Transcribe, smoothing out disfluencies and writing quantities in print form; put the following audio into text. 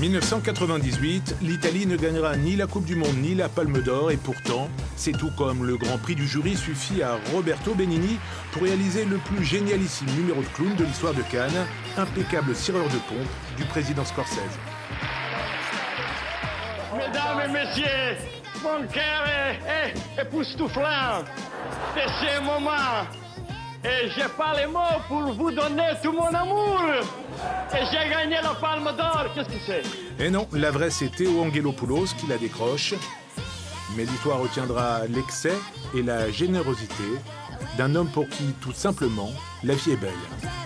1998, l'Italie ne gagnera ni la Coupe du Monde ni la Palme d'Or et pourtant, c'est tout comme le Grand Prix du jury suffit à Roberto Benigni pour réaliser le plus génialissime numéro de clown de l'histoire de Cannes, impeccable tireur de pompe du président Scorsese. Mesdames et messieurs, mon cœur est époustouflant de ce moment. Et j'ai pas les mots pour vous donner tout mon amour. Et j'ai gagné la Palme d'Or. Qu'est-ce que c'est? Et non, la vraie c'est Théo Angelopoulos qui la décroche. Mais l'histoire retiendra l'excès et la générosité d'un homme pour qui, tout simplement, la vie est belle.